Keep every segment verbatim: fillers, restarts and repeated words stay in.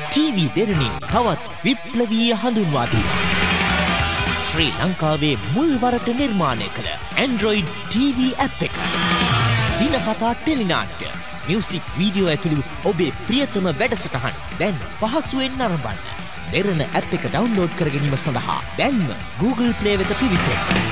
TV දෙරණින් තවත් විප්ලවීය හඳුන්වා දීමක්. ශ්‍රී ලංකාවේ මුල්වරට නිර්මාණය කළ Android ටීවී ඇප් එක. දිනපතා ටෙලිනාට්‍ය, මියුසික් වීඩියෝ ඇතුළු ඔබේ ප්‍රියතම වැඩසටහන් දැන් පහසුවෙන් නරඹන්න. දෙරණ ඇප් එක ඩවුන්ලෝඩ් කර ගැනීම සඳහා දැන්ම Google Play වෙත පිවිසෙන්න.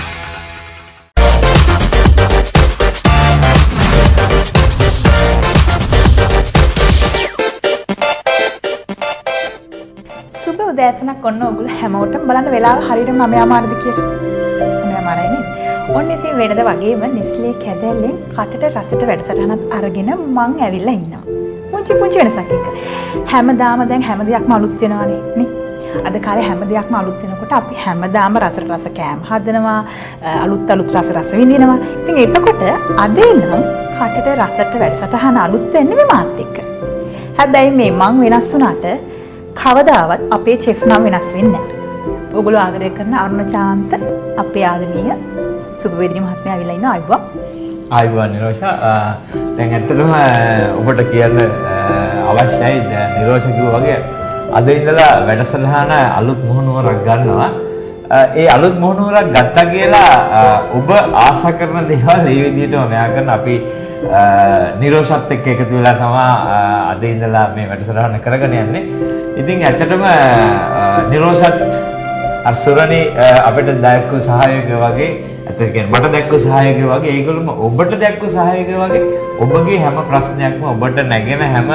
සුබ උදෑසනක් ඔන්න ඔයගොල්ලෝ හැමෝටම බලන්න වෙලාව හරියටම නවය මාරද කියලා. නවය මාරයි නේද? ඔන්න ඉතින් වෙනද වගේම නෙස්ලේ කැදැල්ලෙන් කටට රසට වැඩසටහනක් අරගෙන මං ඇවිල්ලා ඉන්නවා. පුංචි පුංචි වෙනසක් එක්ක. හැමදාම දැන් හැම දෙයක්ම අලුත් වෙනවානේ නේ. අද කාලේ හැම දෙයක්ම අලුත් වෙනකොට අපි හැමදාම රසට රස කෑම හදනවා, අලුත් අලුත් රස රස විඳිනවා. ඉතින් එතකොට අද ඉඳන් කටට රසට වැඩසටහන අලුත් වෙන්නේ මේ මාත් එක්ක. හැබැයි මේ මං වෙනස් වුණාට කවදාවත් අපේ චෙෆ් නම් වෙනස් වෙන්නේ නැහැ. ඔයගොල්ලෝ ආදරය කරන අරුණ චාන්ත අපේ ආදරණීය සුබවේදිනී මහත්මයා අවිලා ඉන්නවා. අයුබ. ආයුබෝවන් නිරෝෂා. දැන් ඇත්තටම ඔබට කියන්න අවශ්‍යයි නිරෝෂ කිව්වා වගේ අද ඉඳලා වැඩසටහන අලුත් මුහුණුවරක් ගන්නවා. ඒ අලුත් මුහුණුවරක් ගත්තා කියලා ඔබ ආශා කරන දේවල් මේ විදිහටම මෙයා කරන අපි නිරෝෂත් එක්ක එකතු වෙලා තමයි අද ඉඳලා මේ වැඩසටහන කරගෙන යන්නේ. ඉතින් ඇත්තටම නිරෝෂත් අර සුරණි අපිට දැක්කු සහායකය වගේ ඇත්තට කියන්නේ මට දැක්කු සහායකය වගේ ඒගොල්ලෝම ඔබට දැක්කු සහායකය වගේ ඔබගේ හැම ප්‍රශ්නයක්ම ඔබට නැගෙන හැම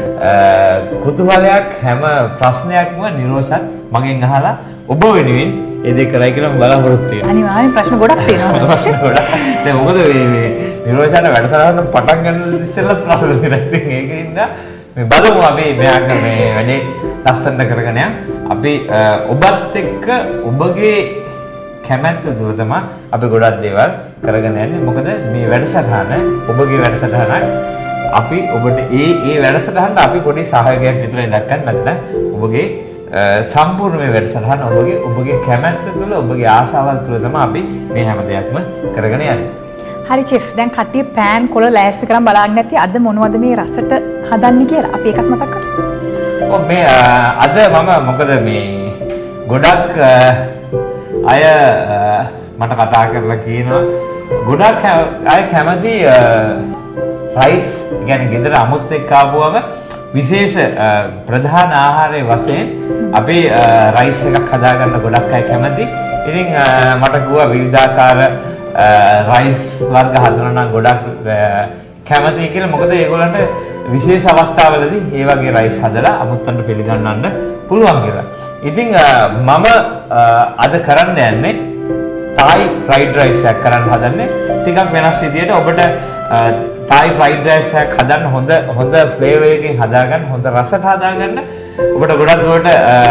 කුතුහලයක් හැම ප්‍රශ්නයක්ම නිරෝෂත් මගෙන් අහලා ඔබ වෙනුවෙන් ඒ දෙක කරයි කියලා මම බලාපොරොත්තු වෙනවා. අනිවාර්යෙන් ප්‍රශ්න ගොඩක් තියෙනවා. ප්‍රශ්න ගොඩක්. දැන් මොකද මේ මේ නිරෝෂාට වැඩසටහන පටන් ගන්න ඉස්සෙල්ලා ප්‍රශ්න තියෙනවා. ඉතින් ඒකින්ද මේ බලමු අපි මෙයාට මේ වැඩේ ලස්සනට කරගෙන යන්න. අපි ඔබත් එක්ක ඔබගේ කැමැත්ත තුළ තමයි අපි ගොඩක් දේවල් කරගෙන යන්නේ. මොකද මේ වැඩසටහන ඔබගේ වැඩසටහනක්. අපි ඔබට ඒ ඒ වැඩසටහනට අපි පොඩි සහයෝගයක් විතරයි දක්වන්න නැත්නම් ඔබගේ සම්පූර්ණ මේ වැඩසටහන ඔබගේ ඔබගේ කැමැත්ත තුළ ඔබගේ ආශාවල් තුළ තමයි අපි මේ හැම දෙයක්ම කරගෙන යන්නේ. හරි චෙෆ්, දැන් කට්ටිය පෑන් කොළ ලෑස්ති කරන් බලාගෙන නැති අද මොනවද මේ රසට හදන්නේ කියලා අපි එකක් මතක් කරමු. ඔව් මේ අද මම මොකද මේ ගොඩක් අය මට කතා කරලා කියනවා ගොඩක් අය කැමති රයිස් කියන්නේ ගෙදර අමුත් එක්ක ආවම විශේෂ ප්‍රධාන ආහාරයේ වශයෙන් අපි රයිස් එකක් හදාගන්න ගොඩක් අය කැමති. ඉතින් මට කිව්වා විවිධාකාර රයිස් වර්ග හදනවා නම් ගොඩක් කැමතියි කියලා. මොකද ඒගොල්ලන්ට විශේෂ අවස්ථාවලදී මේ වගේ රයිස් හදලා අමුත්තන්ට පිළිගන්නන්න පුළුවන් කියලා. ඉතින් මම අද කරන්න යන්නේ Thai fried rice එකක් කරන්න හදන්නේ. ටිකක් වෙනස් විදියට ඔබට Thai fried rice එකක් හදන්න හොඳ හොඳ ෆ්ලේවර් එකකින් හදාගන්න හොඳ රසට හදාගන්න ඔබට ගොඩක් දුරට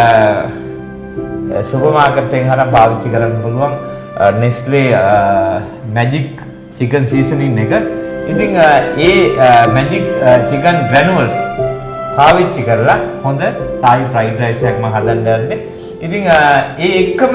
සුපර් මාකට් එකෙන් හරහා පාවිච්චි කරන්න පුළුවන් Nestle magic chicken seasoning එක. ඉතින් ඒ magic chicken granules පාවිච්චි කරලා හොඳ Thai fried rice එකක් මම හදන්න යන්නේ. ඉතින් ඒ එක්කම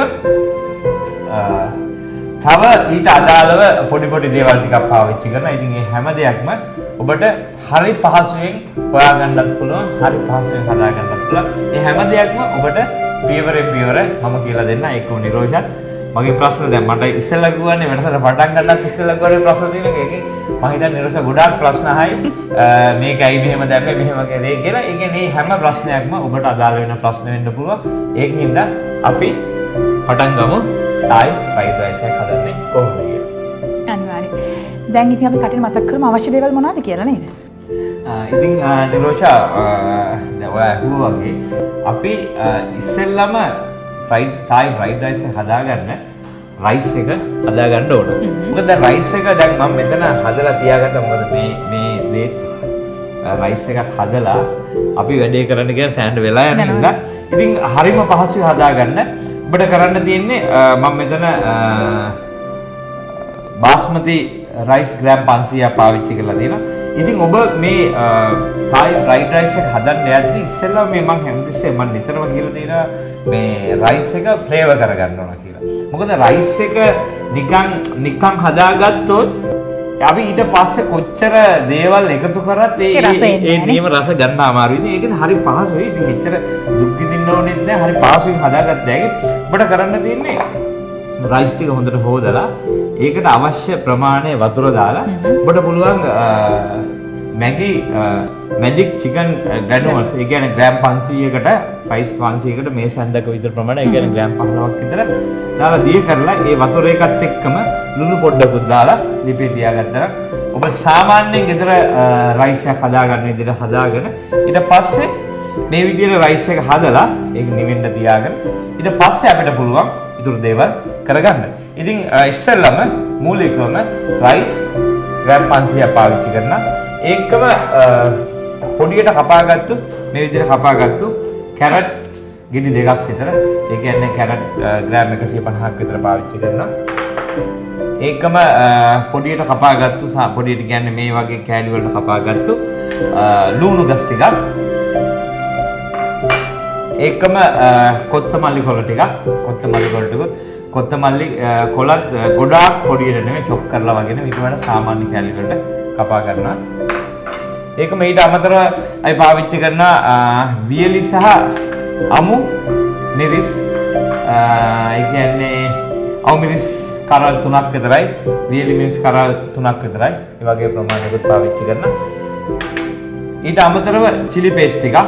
තව ඊට අදාළව පොඩි පොඩි දේවල් ටිකක් පාවිච්චි කරනවා. ඉතින් මේ හැම දෙයක්ම ඔබට හරි පහසුවෙන් හොයාගන්නත් පුළුවන්, හරි පහසුවෙන් හදාගන්නත් පුළුවන්. මේ හැම දෙයක්ම ඔබට පියවරෙන් පියවර මම කියලා දෙන්න. ඒක නිරෝෂත් මගේ ප්‍රශ්න දැන් මට ඉස්සෙල්ලා කිව්වනේ වෙනසට පටන් ගන්නත් ඉස්සෙල්ලා කරේ ප්‍රශ්න තියෙනවා. ඒකේ මම හිතන්නේ නිරෝෂ ගොඩාක් ප්‍රශ්න අහයි. මේකයි මෙහෙම දැම්මේ මෙහෙම කරේ කියලා. ඒ කියන්නේ හැම ප්‍රශ්නයක්ම ඔබට අදාළ වෙන ප්‍රශ්න වෙන්න පුළුවන්. ඒකින්ද අපි පටන් ගමු. Thai fried rice එකක් හදන්නේ කොහොමද කියලා. අනිවාර්යයෙන්. දැන් ඉතින් අපි කටින් මතක් කරමු අවශ්‍ය දේවල් මොනවද කියලා නේද? ඉතින් නිරෝෂා දැන් ඔය අහුවා වගේ අපි ඉස්සෙල්ලාම fried Thai fried rice එක හදාගන්න rice එක හදාගන්න ඕන. මොකද දැන් rice එක දැන් මම මෙතන හදලා තියාගත්තා. මොකද මේ මේ මේ rice එකක් හදලා අපි වැඩේ කරන්න කියන සෑහෙන වෙලා යන හින්දා ඉතින් හරිම පහසුයි හදාගන්න. ඔබට කරන්න තියෙන්නේ මම මෙතන බාස්මති rice gram පන්සීයක් පාවිච්චි කරලා තියෙනවා. ඉතින් ඔබ මේ Thai fried rice එක හදන්න යද්දි ඉස්සෙල්ලා මේ මම හැමතිස්සෙම මම නිතරම කියලා තියෙනවා මේ rice එක flavor කරගන්න ඕන කියලා. මොකද rice එක නිකන් නිකන් හදාගත්තොත් අපි ඊට පස්සේ කොච්චර දේවල් එකතු කරත් ඒ ඒ නියම රස ගන්න අමාරුයි. ඉතින් ඒකද හරි පහසුයි. ඉතින් එච්චර දුක් විඳින්න ඕනෙත් නෑ. හරි පහසුවෙන් හදාගත්ත හැකි. ඔබට කරන්න තියෙන්නේ රයිස් ටික හොඳට හොදලා ඒකට අවශ්‍ය ප්‍රමාණය වතුර දාලා ඔබට පුළුවන් මැගි මැජික් චිකන් ග්‍රැනුවල්ස් ඒ කියන්නේ ග්‍රෑම් පන්සීයකට රයිස් පන්සීයකට මේ සැන්දක විතර ප්‍රමාණය ඒ කියන්නේ ග්‍රෑම් පහළොවක් විතර දාලා දිය කරලා ඒ වතුර එකත් එක්කම ලුණු පොඩ්ඩකුත් දාලා ලිපේ තියාගත්තා ඔබ සාමාන්‍යයෙන් ගෙදර රයිස් එකක් හදාගන්න විදිහට හදාගෙන ඊට පස්සේ මේ විදිහට රයිස් එක හදලා ඒක නිවෙන්න තියාගෙන ඊට පස්සේ අපිට පුළුවන් ඉතුරු දේවල් කරගන්න. ඉතින් ඉස්සෙල්ලම මූලිකවම රයිස් ග්‍රෑම් පන්සීයක් පාවිච්චි කරනවා. ඒකම පොඩියට කපාගත්තු මේ විදිහට කපාගත්තු කැරට් ගෙඩි දෙකක් විතර ඒ කියන්නේ කැරට් ග්‍රෑම් එකසිය පනහක් විතර පාවිච්චි කරනවා. ඒකම පොඩියට කපාගත්තු පොඩියට කියන්නේ මේ වගේ කෑලි වලට කපාගත්තු ලුණු ගස් ටිකක් ඒකම කොත්තමල්ලි කොළ ටිකක් කොත්තමල්ලි කොළ ටිකත් කොත්තමල්ලි කොළත් ගොඩාක් පොඩියට නෙමෙයි චොප් කරලා වගේ නෙමෙයි ඊට වඩා සාමාන්‍ය කෑලි වලට කපා ගන්නවා. ඒකම ඊට අමතරව අපි පාවිච්චි කරන වියලි සහ අමු මිරිස් ඒ කියන්නේ අමු මිරිස් කරල් තුනක් විතරයි වියලි මිරිස් කරල් තුනක් විතරයි ඒ වගේ ප්‍රමාණයකට පාවිච්චි කරනවා. ඊට අමතරව chili paste ටිකක්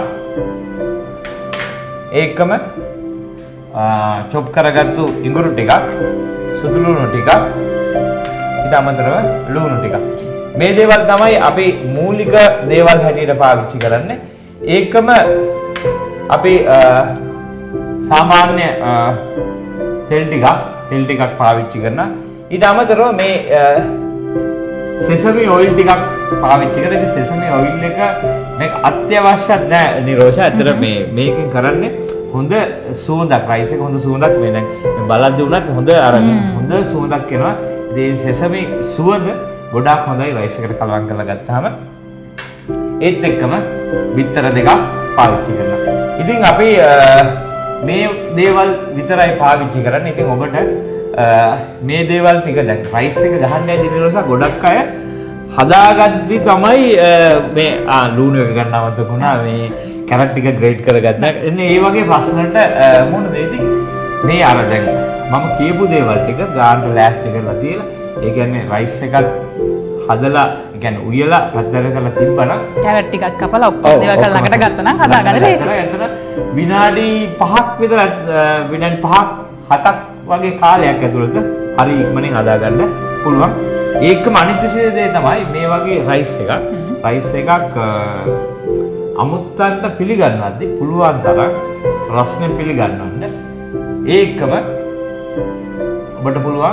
ඒකම චොප් කරගත්තු ඉඟුරු ටිකක් සුදු ලුණු ටිකක් ඊට අමතරව ලුණු ටිකක් මේ දේවල් තමයි අපි මූලික දේවල් හැටියට පාවිච්චි කරන්නේ. ඒකම අපි සාමාන්‍ය තෙල් ටිකක් තෙල් ටිකක් පාවිච්චි කරනවා. ඊට අමතරව මේ sesame oil ටිකක් පාවිච්චි කරලා ඉතින් sesame oil එක මේක අත්‍යවශ්‍යත් නෑ නිරෝෂ. ඇත්තට මේ මේකෙන් කරන්නේ හොඳ සුවඳක් රයිස් එක හොඳ සුවඳක් මේ දැන් බලද්දි උනත් හොඳ අරගෙන හොඳ සුවඳක් එනවා. ඉතින් sesame සුවඳ ගොඩාක් හොඳයි රයිස් එකට කලවම් කරලා ගත්තාම. ඒත් එක්කම බිත්තර දෙකක් පාවිච්චි කරනවා. ඉතින් අපි මේ දේවල් විතරයි පාවිච්චි කරන්නේ. ඉතින් ඔබට මේ දේවල් ටික දැන් රයිස් එක ගහන්න ඇති නිසා ගොඩක් අය හදාගද්දි තමයි මේ ආ ලුණු එක ගන්න අමතක වුණා මේ කැරට් ටික ග්‍රේට් කරගත්තා. එන්නේ මේ වගේ ප්‍රශ්නකට මොනද ඉතින් මේ අර දැන් මම කියපු දේවල් ටික ගාන්න ලෑස්ති කරලා තියලා ඒ කියන්නේ රයිස් එකක් හදලා ඒ කියන්නේ උයලා පැත්තට කරලා තිබ්බනම් කැරට් ටිකක් කපලා ඔක්කොම දේවල් කරලා ළඟට ගත්තා නම් හදාගන්න ලේසියි. එතන විනාඩි පහක් විතර විනාඩි පහක් හතක් වගේ කාලයක් ඇතුළත හරි ඉක්මනින් හදාගන්න පුළුවන්. ඒකම අනිත් විශේෂ දේ තමයි මේ වගේ රයිස් එකක් රයිස් එකක් අමුත්තන්ට පිළිගන්නවද්දි පුළුවන් තරම් රස්නේ පිළිගන්නවන්න. ඒකම ඔබට පුළුවන්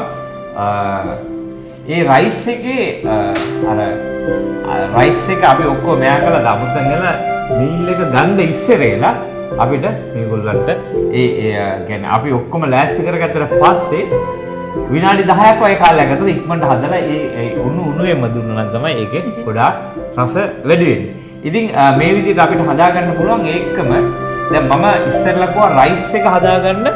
ඒ රයිස් එකේ අර රයිස් එක අපි ඔක්කොම මෙයා කළා අමුත්තන් ගල මීල් එක ගන්න ඉස්සරේලා අපිට මේගොල්ලන්ට ඒ කියන්නේ අපි ඔක්කොම ලෑස්ති කරගත්තට පස්සේ විනාඩි දහයක් වගේ කාලයක් ඇතුළත ඉක්මනට හදලා ඒ උණු උණුවේම දුන්නා නම් තමයි ඒකේ ගොඩාක් රස වැඩි වෙන්නේ. ඉතින් මේ විදිහට අපිට හදාගන්න පුළුවන් ඒකම දැන් මම ඉස්සෙල්ලා කිව්වා රයිස් එක හදාගන්න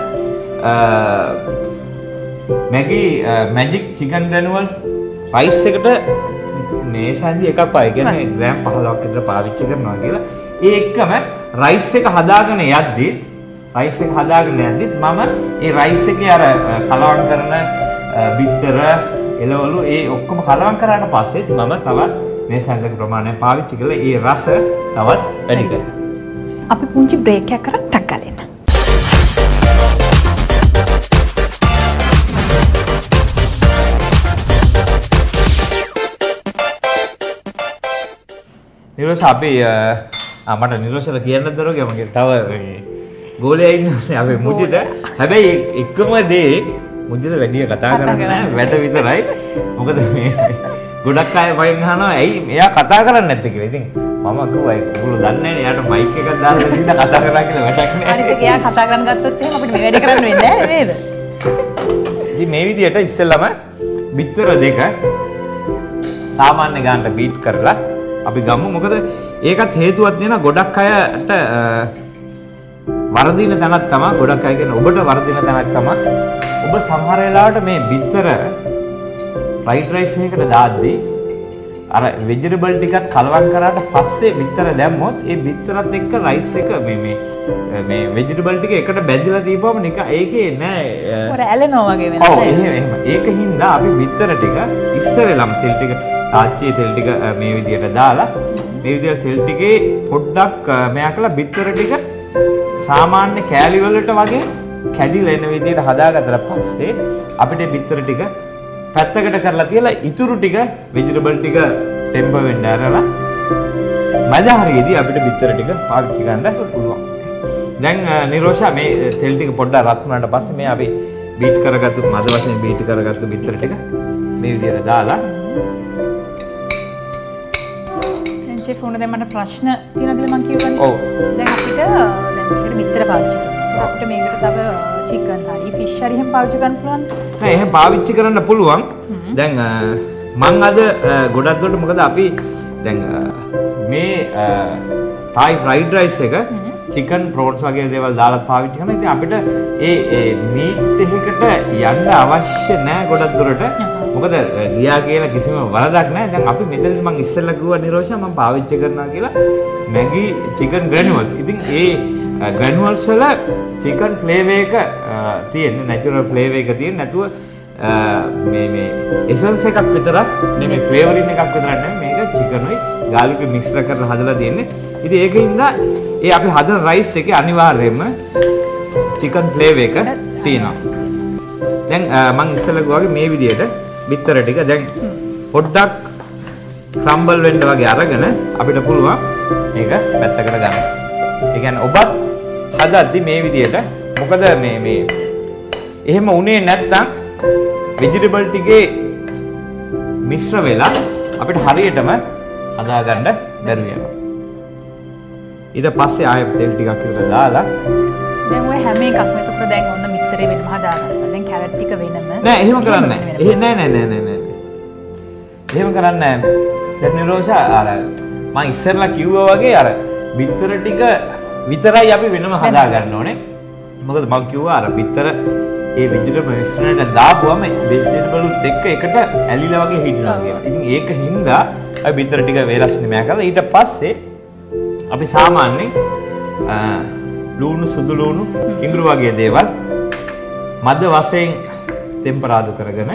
Maggi magic chicken granules rice එකට මේ සැන්දි එකක් පායි කියන්නේ ග්‍රෑම් පහළොවක් විතර පාවිච්චි කරනවා කියලා. ඒ එක්කම රයිස් එක හදාගෙන යද්දි රයිස් එක හදාගෙන යද්දි මම ඒ රයිස් එකේ අර කලවම් කරන බිත්තර එළවලු ඒ ඔක්කොම කලවම් කරාට පස්සේ මම තවත් මේ සැන්දක ප්‍රමාණය පාවිච්චි කරලා ඒ රස තවත් වැඩි කරනවා. අපි පුංචි බ්‍රේක් එකක් කරන් ටක් ගාලා එන්න. නිරෝෂ අපි මට නිරෝෂට කියන්න දරුවගේ මගේ තව ගෝලයා ඉන්නේ අපේ මුජිත. හැබැයි එකම දේ මුජිත වැඩි කතා කරන්නේ නැහැ වැඩ විතරයි. මොකද මේ ගොඩක් අය වයින් අහනවා ඇයි එයා කතා කරන්නේ නැත්තේ කියලා. ඉතින් මම කිව්වා ඒගොල්ලෝ දන්නේ නැහැ නේ එයාට මයික් එකක් දාලා ඉඳලා කතා කරා කියලා වැඩක් නැහැ. අනිත් එයා කතා කරන්න ගත්තොත් එහෙනම් අපිට මේ වැඩේ කරන්න වෙන්නේ නැහැ නේද? ඉතින් මේ විදිහට ඉස්සෙල්ලාම බිත්තර දෙක සාමාන්‍ය ගානට බීට් කරලා අපි ගමු. මොකද ඒකත් හේතුවක් දෙන ගොඩක් අයට වර්ධින තැනක් තමයි ගොඩක් අය කියන ඔබට වර්ධින තැනක් තමයි ඔබ සමහර වෙලාවට මේ බිත්තර ෆ්‍රයිඩ් රයිස් එකකට දාද්දී අර vegetable ටිකත් කලවම් කරාට පස්සේ බිත්තර දැම්මොත් ඒ බිත්තරත් එක්ක රයිස් එක මේ මේ මේ vegetable ටික එකට බැඳලා දීපුවම නිකන් ඒකේ නෑ ඔර ඇලෙනවා වගේ වෙනවා. ඔව් එහෙම එහෙම. ඒකින්ද අපි බිත්තර ටික ඉස්සරෙලම තෙල් ටික තාච්චියේ තෙල් ටික මේ විදියට දාලා මේ විදියට තෙල් ටිකේ පොඩ්ඩක් මෙයා කළා බිත්තර ටික සාමාන්‍ය කෑලි වලට වගේ කැඩිලා එන විදියට හදාගත්තට පස්සේ අපිට බිත්තර ටික පැත්තකට කරලා තියලා ඉතුරු ටික vegetable ටික ටෙම්පර් වෙන්න ඇරලා මැද හරියේදී අපිට බිත්තර ටික පාවිච්චි කරන්න පුළුවන්. දැන් නිරෝෂා මේ තෙල් ටික පොඩ්ඩක් රත් වුණාට පස්සේ මේ අපි බීට් කරගත්තු මද වශයෙන් බීට් කරගත්තු බිත්තර ටික මේ විදියට දාලා ෂෙෆ් උන දැන් මට ප්‍රශ්න තියෙනවා කියලා මම කියවන්නේ. ඔව්. දැන් අපිට දැන් මේකට බිත්තර පාවිච්චි කරනවා. අපිට මේකට තව චිකන් හරි ෆිෂ් හරි එහෙම පාවිච්චි කරන්න පුළුවන්ද? නෑ එහෙම පාවිච්චි කරන්න පුළුවන්. දැන් මම අද ගොඩක් දුරට මොකද අපි දැන් මේ Thai fried rice එක chicken prawns වගේ දේවල් දාලා පාවිච්චි කරනවා. ඉතින් අපිට ඒ ඒ meat එකකට යන්න අවශ්‍ය නෑ ගොඩක් දුරට. මොකද ගියා කියලා කිසිම වරදක් නෑ. දැන් අපි මෙතනදී මම ඉස්සෙල්ලා කිව්වා නිරෝෂා මම පාවිච්චි කරනවා කියලා Maggi chicken granules. ඉතින් ඒ granules වල chicken flavor එක තියෙන natural flavor එක තියෙන නැතුව මේ මේ essence එකක් විතරක් නෙමෙයි flavoring එකක් විතරක් නෙමෙයි මේක chicken උයි garlic mix කරලා හදලා තියෙන්නේ. ඉතින් ඒකින්ද ඒ අපි හදන rice එකේ අනිවාර්යයෙන්ම chicken flavor එක තියෙනවා. දැන් මම ඉස්සෙල්ලා ගියාගේ මේ විදියට බිත්තර ටික දැන් පොඩ්ඩක් ක්‍රම්බල් වෙන්න වගේ අරගෙන අපිට පුළුවන් මේක පැත්තකට ගන්න. ඒ කියන්නේ ඔබත් හදද්දි මේ විදියට මොකද මේ මේ එහෙම උනේ නැත්තම් vegetable ටිකේ මිශ්‍ර වෙලා අපිට හරියටම හදාගන්න බැරි වෙනවා. ඊට පස්සේ ආයෙත් තෙල් ටිකක් විතර දාලා දැන් ඔය හැම එකක්ම එතකොට දැන් ඔන්න මිත්තරේ වෙනම හදාගන්නවා. දැන් කැරට් ටික වෙනම. නෑ එහෙම කරන්නේ නෑ. එහෙ නෑ නෑ නෑ නෑ නෑ. එහෙම කරන්නේ නෑ. දැන් නිරෝෂා අර මම ඉස්සෙල්ලා කිව්වා වගේ අර බිත්තර ටික විතරයි අපි වෙනම හදා ගන්න ඕනේ. මොකද මම කිව්වා අර බිත්තර ඒ vegetable මිශ්‍රණයට දාපුවම vegetable උත් එක්ක එකට ඇලිලා වගේ හිටිනවා කියලා. ඉතින් ඒක හින්දා අපි බිත්තර ටික වේලස් නිමයා කරලා ඊට පස්සේ අපි සාමාන්‍යයෙන් ලුණු සුදු ලුණු ඉඟුරු වගේ දේවල් මද වශයෙන් ටෙම්පරාදු කරගෙන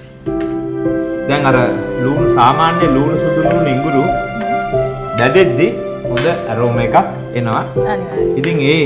දැන් අර ලුණු සාමාන්‍ය ලුණු සුදු ලුණු ඉඟුරු දැදෙද්දි හොඳ aroma එකක් එනවා. ඉතින් ඒ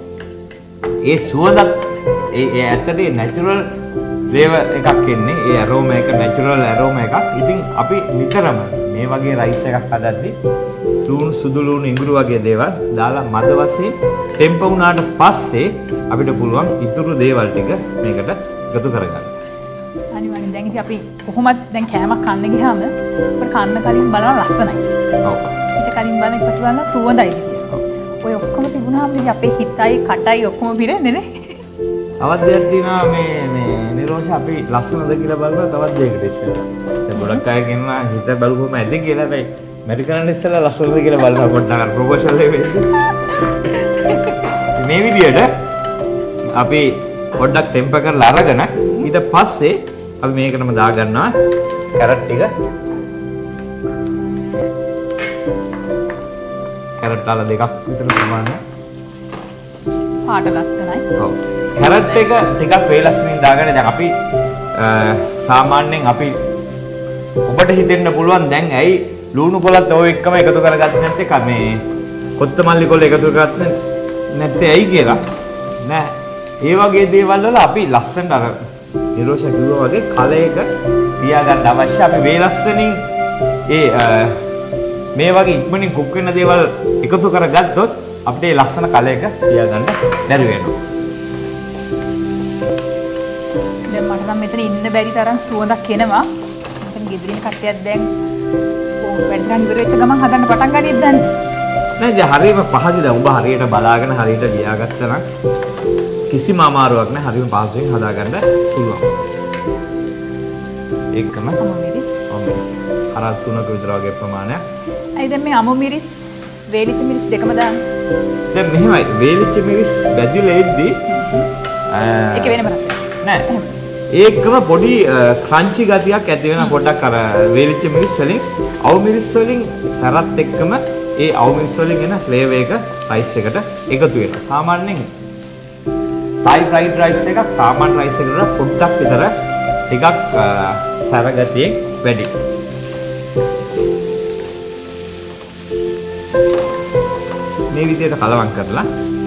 ඒ සුවඳත් ඒ ඒ ඇත්තට natural flavor එකක් එන්නේ. ඒ aroma එක natural aroma එකක්. ඉතින් අපි නිතරම මේ වගේ rice එකක් හදද්දි ලුණු සුදු ලුණු ඉඟුරු වගේ දේවල් දාලා මද වශයෙන් ටෙම්පර් වුණාට පස්සේ අපිට පුළුවන් ඉතුරු දේවල් ටික මේකට එකතු කරගන්න. අනිවාර්යෙන් දැන් ඉතින් අපි කොහොමද දැන් කෑමක් කන්න ගියාම අපිට කන්න කලින් බලන ලස්සනයි. ඔව්. ඊට කලින් බලන ඊපස්සේ බලන සුවඳයි කියලා. ඔය ඔක්කොම තිබුණාම ඉතින් අපේ හිතයි කටයි ඔක්කොම පිරෙන්නේ නේ. තවත් දෙයක් තියෙනවා මේ මේ නිරෝෂ අපි ලස්සනද කියලා බලනවා තවත් දෙයකට ඉස්සෙල්ලා. දැන් ගොඩක් අය කියනවා හිත බලුවම ඇද කියලා හැබැයි මැරි කරන්න ඉස්සෙල්ලා ලස්සනද කියලා බලනවා පොඩ්ඩක් අර ප්‍රොපෝසල් එක වෙද්දි. මේ විදියට අපි පොඩ්ඩක් ටෙම්පර් කරලා අරගෙන ඊට පස්සේ අපි මේකටම දා ගන්නවා කැරට් ටික. කැරට් තාල දෙකක් විතර ප්‍රමාණය. පාට ලස්සනයි. ඔව්. කැරට් එක ටිකක් වේලස්මින් දාගෙන දැන් අපි සාමාන්‍යයෙන් අපි ඔබට හිතෙන්න පුළුවන් දැන් ඇයි ලුණු පොලත් ඔය එක්කම එකතු කරගත්තේ නැත්තේ මේ කොත්තමල්ලි කොළ එකතු කරගත්තේ නැත්තේ ඇයි කියලා නෑ ඒ වගේ දේවල් වල අපි ලස්සනට අර නිරෝෂ කිව්වා වගේ කලයක තියාගන්න අවශ්‍ය අපි වේලස්සනින් ඒ මේ වගේ ඉක්මනින් කුක් වෙන දේවල් එකතු කරගත්තොත් අපිට ඒ ලස්සන කලයක තියාගන්න බැරි වෙනවා. දැන් මට නම් මෙතන ඉන්න බැරි තරම් සුවඳක් එනවා. මම ගෙදරින් කට්ටියක් දැන් වැඩසටහන ඉවර වෙච්ච ගමන් හදන්න පටන් ගන්නේද දැන්? නෑ දැන් හරියම පහසුයි දැන් ඔබ හරියට බලාගෙන හරියට ලියාගත්තා නම් කිසිම අමාරුවක් නෑ හරියම පහසුවෙන් හදාගන්න පුළුවන්. ඒකම අමු මිරිස්. අමු මිරිස්. හරක් තුනක විතර වගේ ප්‍රමාණයක්. අයි දැන් මේ අමු මිරිස් වේලිච්ච මිරිස් දෙකම දාන්න. දැන් මෙහෙමයි වේලිච්ච මිරිස් බැදිලා එද්දී ඒක වෙනම රසයක්. නෑ ඒකම පොඩි ක්‍රන්චි ගතියක් ඇති වෙන පොඩ්ඩක් අර වේලිච්ච මිරිස් වලින් අවු මිරිස් වලින් සරත් එක්කම ඒ අවු මිරිස් වලින් එන ෆ්ලේවර් එක රයිස් එකට එකතු වෙනවා. සාමාන්‍යයෙන් Thai fried rice එකක් සාමාන්‍ය rice එකකට වඩා පොඩ්ඩක් විතර ටිකක් සැර ගතියෙන් වැඩි. මේ විදිහට කලවම් කරලා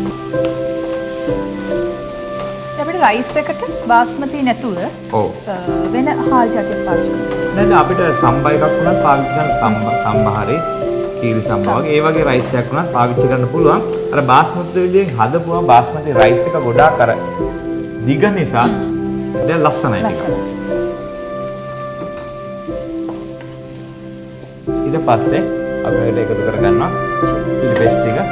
අපිට රයිස් එකට බාස්මති නැතුව ඔව් වෙන හාල් ජාතියක් පාවිච්චි කරනවා. නේද අපිට සම්බා එකක් වුණත් පාවිච්චි කරන්න සම්බා සම්බාරේ කීරි සම්බා වගේ ඒ වගේ රයිස් එකක් වුණත් පාවිච්චි කරන්න පුළුවන්. අර බාස්මති විදියෙන් හදපුවම බාස්මති රයිස් එක ගොඩාක් අර දිග නිසා දැන් ලස්සනයි ටික. ඊට පස්සේ අපි මේකට එකතු කරගන්නවා chili paste එක.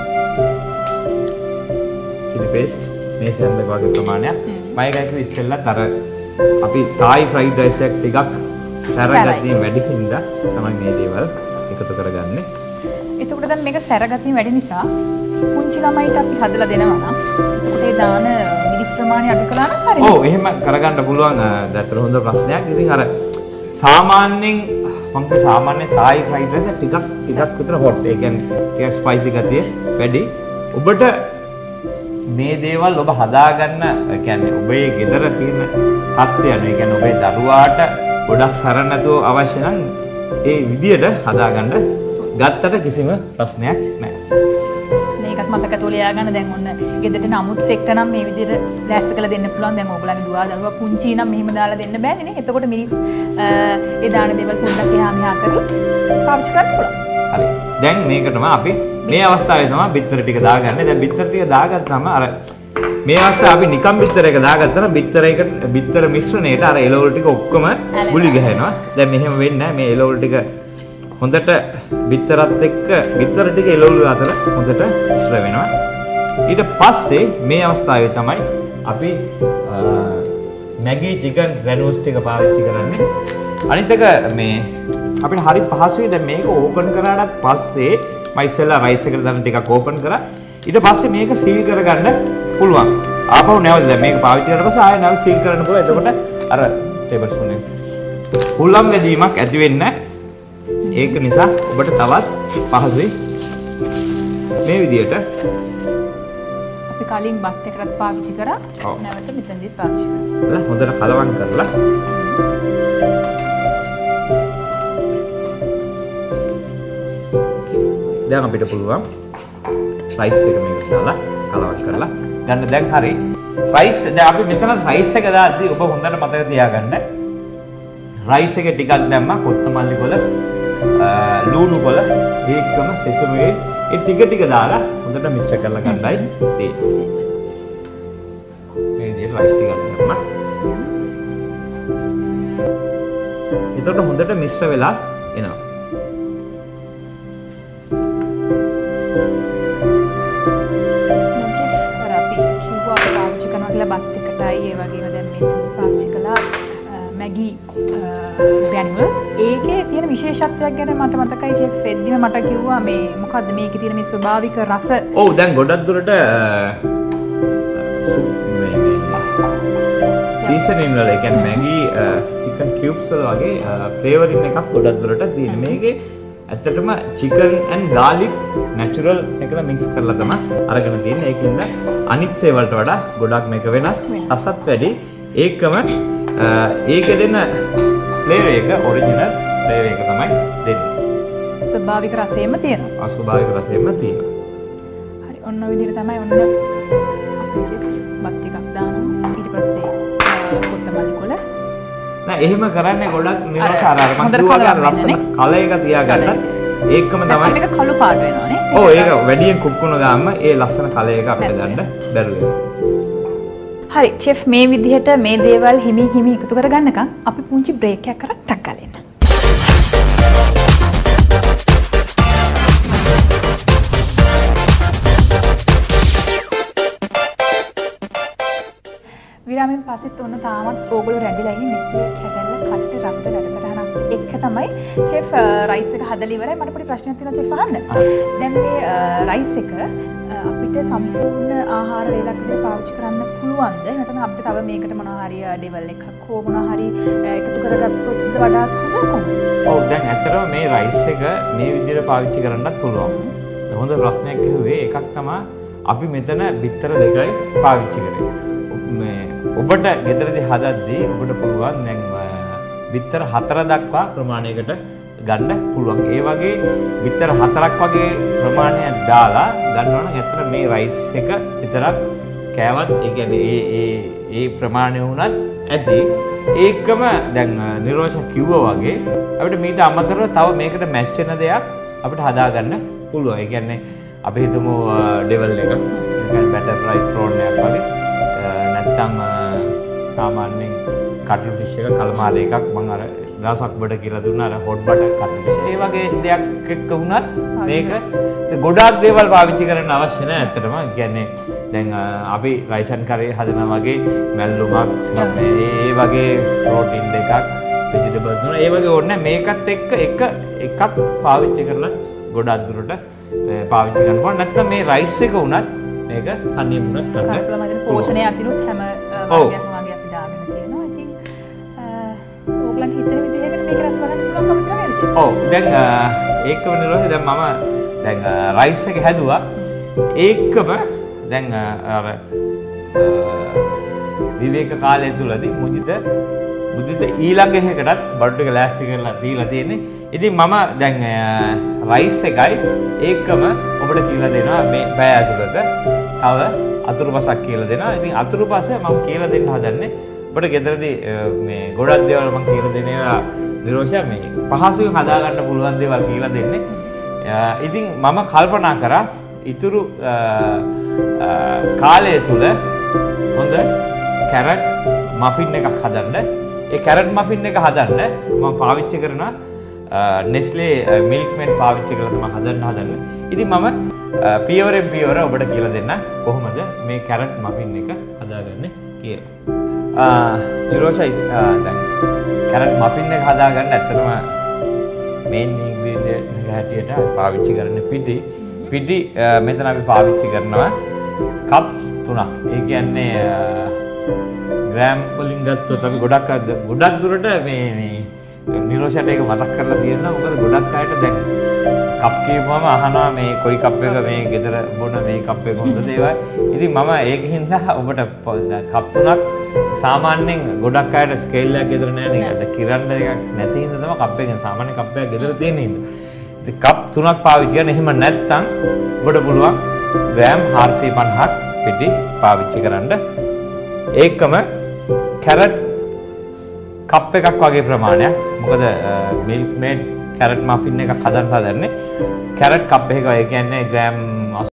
chili paste මේ සෑම වගේ ප්‍රමාණයක්. මම එකයි කිව්ව ඉස්සෙල්ලත් අර අපි Thai fried rice එකක් ටිකක් සැර ගතියෙන් වැඩි හින්දා තමයි මේ දේවල් එකතු කරගන්නේ. එතකොට දැන් මේක සැර ගතිය වැඩි නිසා පුංචි ළමයිට අපි හදලා දෙනවා නම් එතකොට ඒ දාන මිරිස් ප්‍රමාණය අඩු කළා නම් හරියද? ඔව් එහෙම කරගන්න පුළුවන්. දැන් හොඳ ප්‍රශ්නයක්. ඉතින් අර සාමාන්‍යයෙන් මම කිය සාමාන්‍ය Thai fried rice ටිකක් ටිකක් විතර hot. ඒ කියන්නේ ටිකක් spicy ගතිය වැඩි. ඔබට මේ දේවල් ඔබ හදාගන්න කියන්නේ ඔබේ ගෙදර තියෙන තත්ත්වය අනුව, ඒ කියන්නේ ඔබේ දරුවාට ගොඩක් සැර නැතුව අවශ්‍ය නම් ඒ විදියට හදාගන්න ගත්තට කිසිම ප්‍රශ්නයක් නැහැ. මේකත් මතක තුලියා ගන්න දැන් ඔන්න ගෙදරට නමුත් එක්ක නම් මේ විදියට දැස්ස කළ දෙන්න පුළුවන්. දැන් ඕගලන්ගේ දුවා දරුවා පුංචි නම් මෙහෙම දාලා දෙන්න බෑනේ නේ. එතකොට මිරිස් ඒ දාන දේවල් පොඩ්ඩක් එහා මෙහා කරලා පාවිච්චි කරන්න පුළුවන්. හරි. දැන් මේකටම අපි මේ අවස්ථාවේ තමයි බිත්තර ටික දාගන්නේ. දැන් බිත්තර ටික දාගත්තාම අර මේ අවස්ථාවේ අපි නිකම් බිත්තර එක දාගත්තා නම් බිත්තර එකට බිත්තර මිශ්‍රණයට අර එළවලු ටික ඔක්කොම ගුලි ගහනවා. දැන් මෙහෙම වෙන්නේ නැහැ. මේ එළවලු ටික හොඳට බිත්තරත් එක්ක බිත්තර ටික එළවලු අතර හොඳට මිශ්‍ර වෙනවා. ඊට පස්සේ මේ අවස්ථාවේ තමයි අපි Maggi chicken granules ටික පාවිච්චි කරන්නේ. අනිත් එක මේ අපිට හරි පහසුයි. දැන් මේක ඕපන් කරාට පස්සේ මම ඉස්සෙල්ලා රයිස් එකට දාන්න ටිකක් ඕපන් කරා. ඊට පස්සේ මේක සීල් කරගන්න පුළුවන්. ආපහු නැවත දැන් මේක පාවිච්චි කරලා පස්සේ ආයෙ නැවත සීල් කරන්න පුළුවන්. එතකොට අර ටේබල් ස්පූන් එක හුලම් වැදීමක් ඇති වෙන්නේ නැහැ. ඒක නිසා ඔබට තවත් පහසුයි මේ විදියට. අපි කලින් බත් එකකට පාවිච්චි කරා. නැවත මෙතනදිත් පාවිච්චි කරා. හොඳට කලවම් කරලා දැන් අපිට පුළුවන් රයිස් එක මේකට දාලා කලවම් කරලා ගන්න. දැන් හරි. රයිස් දැන් අපි මෙතන රයිස් එක දාද්දී ඔබ හොඳට මතක තියාගන්න. රයිස් එක ටිකක් දැම්මා කොත්තමල්ලි කොළ ලුණු කොළ ඒකම සෙසමි ඒ ටික ටික දාලා හොඳට මිශ්‍ර කරලා ගන්නයි තියෙන්නේ. මේ විදිහට රයිස් ටිකක් දැම්මා. එතකොට හොඳට මිශ්‍ර වෙලා එනවා. බත් එකටයි ඒ වගේම දැන් මේ පාවිච්චි කළා Maggi granules. ඒකේ තියෙන විශේෂත්වයක් ගැන මට මතකයි චෙෆ් එද්දිම මට කිව්වා මේ මොකද්ද මේකේ තියෙන මේ ස්වභාවික රස. ඔව් දැන් ගොඩක් දුරට මේ මේ සීසනින් වල ඒ කියන්නේ Maggi chicken cubes වල වගේ ෆ්ලේවරින් එකක් ගොඩක් දුරට තියෙන. මේකේ ඇත්තටම chicken and garlic natural එකලා mix කරලා තමයි අරගෙන තියෙන්නේ. ඒකින්ද අනිත් ඒවාට වඩා ගොඩක් මේක වෙනස්. රසත් වැඩි. ඒකම ඒක දෙන ෆ්ලේවර් එක ඔරිජිනල් ෆ්ලේවර් එක තමයි දෙන්නේ. ස්වභාවික රසයෙන්ම තියෙනවා. අස්වභාවික රසයෙන්ම තියෙනවා. හරි. ඔන්න ඔය විදිහට තමයි ඔන්න අපේ චෙෆ් බත් ටිකක් දානවා. ඊට පස්සේ කොත්තමල්ලි කොළ නෑ එහෙම කරන්නේ ගොඩක් නිරෝධාර අර මම කිව්වා ලස්සන කල එක තියාගන්න. ඒකම තමයි මේක කළු පාට වෙනවානේ. ඔව් ඒක වැඩියෙන් කුක් වුණ ගාම ඒ ලස්සන කල එක අපිට ගන්න බැරුව වෙනවා. හරි චෙෆ් මේ විදිහට මේ දේවල් හිමින් හිමින් එකතු කරගන්නකම් අපි පුංචි බ්‍රේක් එකක් කරන් ටක් ගාලා එන්න. විරාමයෙන් පස්සෙත් ඔන්න තාමත් ඕගොල්ලෝ රැඳිලා ඉන්නේ මෙස්සේ කැටල්ල කටට රසට වැඩසටහනක් එක්ක තමයි චෙෆ් රයිස් එක හදලා ඉවරයි. මට පොඩි ප්‍රශ්නයක් තියෙනවා චෙෆ් අහන්න. දැන් මේ රයිස් එක අපිට සම්පූර්ණ ආහාර වේලක් විදිහට පාවිච්චි කරන්න පුළුවන්ද? නැත්නම් අපිට තව මේකට මොනවා හරි ඩෙවල් එකක් හෝ මොනවා හරි එකතු කරගත්තොත් වඩාත් හොඳ කොහොමද? ඔව් දැන් ඇත්තටම මේ රයිස් එක මේ විදිහට පාවිච්චි කරන්නත් පුළුවන්. හොඳ ප්‍රශ්නයක් ඇහුවේ. එකක් තමයි අපි මෙතන බිත්තර දෙකයි පාවිච්චි කරේ. මේ ඔබට ගෙදරදී හදද්දී ඔබට පුළුවන් දැන් බිත්තර හතර දක්වා ප්‍රමාණයකට ගන්න පුළුවන්. ඒ වගේ බිත්තර හතරක් වගේ ප්‍රමාණයක් දාලා ගන්නවා නම් ඇත්තට මේ රයිස් එක විතරක් කෑවත් ඒ කියන්නේ ඒ ඒ ඒ ප්‍රමාණය වුණත් ඇති. ඒකම දැන් නිරෝෂ කිව්වා වගේ අපිට මීට අමතරව තව මේකට මැච් වෙන දෙයක් අපිට හදාගන්න පුළුවන්. ඒ කියන්නේ අපි හිතමු ඩෙවල් එක. ඒ කියන්නේ බැටර් ෆ්‍රයි ප්‍රෝන් එකක් වගේ. නැත්තම් සාමාන්‍යයෙන් කටල් ෆිෂ් එක කල්මාරි එකක් මම අර දවසක් බඩ කියලා දුන්නා අර හොට් බටර් කටල් ෆිෂ්. ඒ වගේ දෙයක් එක්ක වුණත් මේක ගොඩාක් දේවල් පාවිච්චි කරන්න අවශ්‍ය නැහැ ඇත්තටම. කියන්නේ දැන් අපි රයිස් ඇන්ඩ් කරේ හදනවා වගේ මැල්ලුමක් ඒ වගේ ප්‍රෝටීන් දෙකක් වෙජිටබල්ස් දුන්නා. ඒ වගේ ඕනේ මේකත් එක්ක එක එකක් පාවිච්චි කරලා ගොඩක් දුරට පාවිච්චි කරන්න පුළුවන්. නැත්නම් මේ රයිස් එක උනත් මේක තනියම උනත් කරන්න. කල්පනා පෝෂණය අතිනුත් හැම වගේම වගේ අපි දාගෙන තියෙනවා. ඉතින් ඕගලන්ට හිතන විදිහකට මේක රස බලන්න පුළුවන් කම කියලා ඔව් දැන් ඒකම නිරෝධය දැන් මම දැන් රයිස් එක හැදුවා. ඒකම දැන් අර විවේක කාලය තුලදී මුජිත මුජිත ඊළඟ එකකටත් බඩු ටික ලෑස්ති කරලා දීලා තියෙන්නේ. ඉතින් මම දැන් රයිස් එකයි ඒකම ඔබට කියලා දෙනවා මේ බෑ ඇතුළත තව අතුරුපසක් කියලා දෙනවා. ඉතින් අතුරුපස මම කියලා දෙන්න හදන්නේ ඔබට ගෙදරදී මේ ගොඩක් දේවල් මම කියලා දෙනවා නිරෝෂා මේ පහසුවෙන් හදා ගන්න පුළුවන් දේවල් කියලා දෙන්නේ. ඉතින් මම කල්පනා කරා ඉතුරු කාලය තුල හොඳ කැරට් මෆින් එකක් හදන්න. ඒ කැරට් මෆින් එක හදන්න මම පාවිච්චි කරන Nestle milk maid පාවිච්චි කරලා තමයි හදන්න හදන්නේ. ඉතින් මම පියවරෙන් පියවර ඔබට කියලා දෙන්න කොහොමද මේ කැරට් මෆින් එක හදාගන්නේ කියලා. නිරෝෂයි දැන් කැරට් මෆින් එක හදාගන්න ඇත්තටම මේන් ඉන්ග්‍රීඩියන්ට් එක හැටියට පාවිච්චි කරන්නේ පිටි. පිටි මෙතන අපි පාවිච්චි කරනවා කප් තුනක්. ඒ කියන්නේ ග්‍රෑම් වලින් ගත්තොත් අපි ගොඩක් ගොඩක් දුරට මේ මේ නිරෝෂයට ඒක මතක් කරලා තියෙනවා. මොකද ගොඩක් අයට දැන් කප් කියපුවම අහනවා මේ කොයි කප් එක මේ ගෙදර බොන මේ කප් එක හොඳද ඒවා. ඉතින් මම ඒකින් හින්දා ඔබට කප් තුනක් සාමාන්‍යයෙන් ගොඩක් අයට ස්කේල් එකක් ගෙදර නැහැ නේද? කිරන්න එකක් නැති හින්දා තමයි කප් එකෙන් සාමාන්‍ය කප් එකක් ගෙදර තියෙන හින්දා. ඉතින් කප් තුනක් පාවිච්චි කරන එහෙම නැත්නම් ඔබට පුළුවන් ග්‍රෑම් හාරසිය පනහක් පිටි පාවිච්චි කරන්න. ඒකම කැරට් කප් එකක් වගේ ප්‍රමාණයක්. මොකද මිල්ක් මේඩ් කැරට් මෆින් එකක් හදන්න හදන්නේ කැරට් කප් එකක. ඒ කියන්නේ ග්‍රෑම්